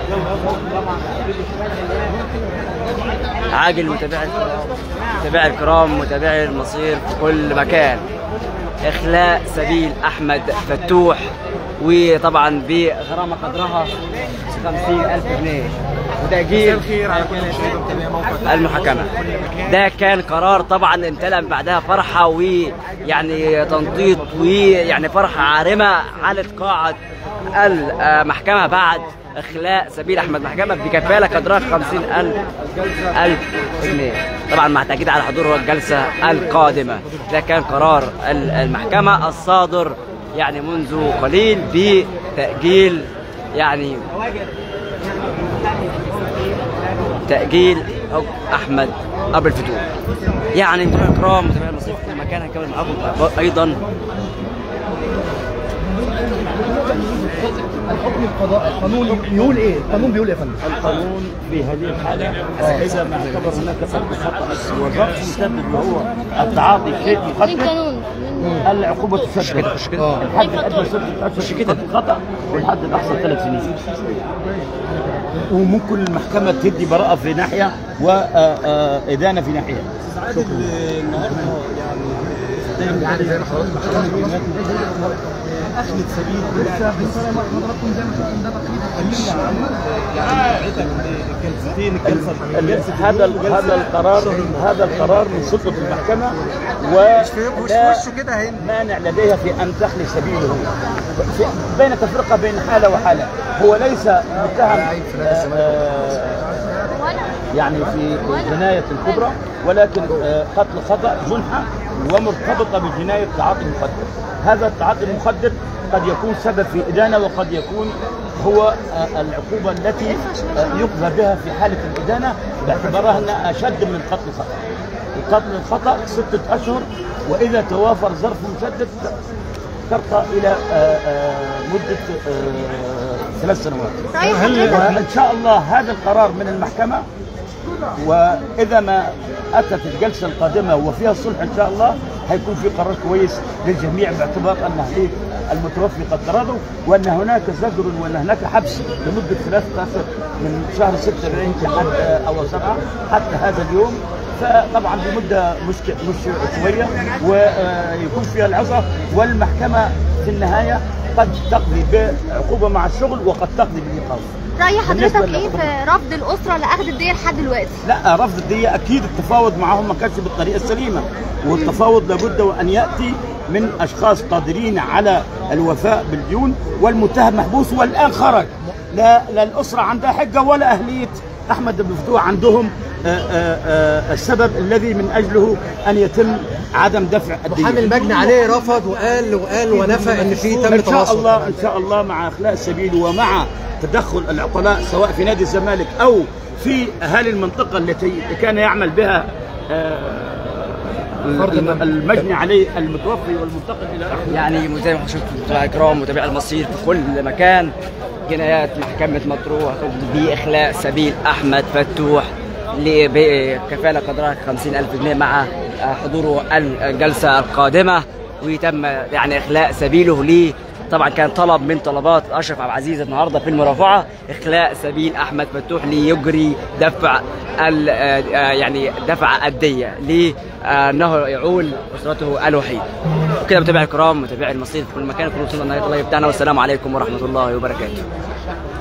عاجل متابعي الكرام متابعي المصير في كل مكان، إخلاء سبيل أحمد فتوح، وطبعا بغرامة قدرها 50,000 جنيه وتأجيل المحاكمة. ده كان قرار طبعا امتلأ بعدها فرحة ويعني تنطيط ويعني فرحة عارمة على قاعة المحكمة بعد إخلاء سبيل أحمد محكمة بكفالة قدرها 50,000 جنيه، طبعا مع تأكيد على حضور الجلسة القادمة. ده كان قرار المحكمة الصادر يعني منذ قليل بتأجيل يعني تأجيل حكم أحمد أبو الفتوح. يعني متابعي الكرام متابعي المصير في كل مكان، هنكمل معاكم أيضا الحكم القضاء. القانون بيقول ايه؟ القانون بيقول ايه يا فندم؟ القانون في هذه الحاله اذا ما اعتبر هناك خطا والرفض مسبب وهو التعاطي شيء مخدر، العقوبه تسدد الحد الادنى 6 اشهر خطا والحد الاقصى 3 سنين. وممكن المحكمه تدي براءه في ناحيه وادانه في ناحيه. يعني زي ما حضرتك أخذ سبيل هذا القرار من سلطة المحكمة ولا مانع لديها في أن تخلي سبيله. بين تفرقة بين حالة وحالة. هو ليس متهم يعني في جناية الكبرى، ولكن قتل خطأ جنحة ومرتبطة بجناية تعاطي مخدر. هذا التعاطي المخدر قد يكون سبب في إدانة، وقد يكون هو العقوبة التي يقضى بها في حالة الإدانة باعتبارها أنها أشد من قتل الخطأ. قتل الخطأ 6 أشهر، وإذا توافر ظرف مشدد ترقى إلى مدة 3 سنوات. وإن شاء الله هذا القرار من المحكمة، وإذا ما أتت الجلسة القادمة وفيها الصلح إن شاء الله هيكون في قرار كويس للجميع، باعتبار أن أهلية المتوفي قد تراضوا، وأن هناك زجر وأن هناك حبس لمدة 3 أشهر من شهر 6 لحد أو 7 حتى هذا اليوم. فطبعا بمدة مش شوية ويكون فيها العظة، والمحكمة في النهاية قد تقضي بعقوبة مع الشغل وقد تقضي بالإيقاف. رأي حضرتك ايه في رفض الأسرة لأخذ الدية لحد دلوقتي؟ لا، رفض الدية أكيد التفاوض معهم ما كانش بالطريقة السليمة، والتفاوض لابد وأن يأتي من أشخاص قادرين على الوفاء بالديون، والمتهم محبوس والآن خرج. لا الأسرة عندها حجة ولا أهلية أحمد بن فتوح عندهم السبب الذي من أجله أن يتم عدم دفع الدية. محامي المجني عليه رفض وقال ونفى أن في تم تواصل. إن شاء الله مع إخلاء السبيل ومع تدخل العقلاء سواء في نادي الزمالك أو في أهالي المنطقة التي كان يعمل بها المجني عليه المتوفي والمنتقل إلى أحمد. يعني زي ما شفتوا متابعي الكرام متابعي المصير في كل مكان، جنايات محكمة مطروح بإخلاء سبيل أحمد فتوح بكفالة قدرها 50,000 جنيه مع حضوره الجلسة القادمة، ويتم يعني إخلاء سبيله ليه. طبعا كان طلب من طلبات أشرف عبد العزيز النهارده في المرافعة إخلاء سبيل أحمد فتوح ليجري دفع يعني دفع الدية لأنه يعول أسرته الوحيد. وكده متابعي الكرام متابعي المصير في كل مكان، كل وصلنا لنهاية اللايف بتاعنا، والسلام عليكم ورحمة الله وبركاته.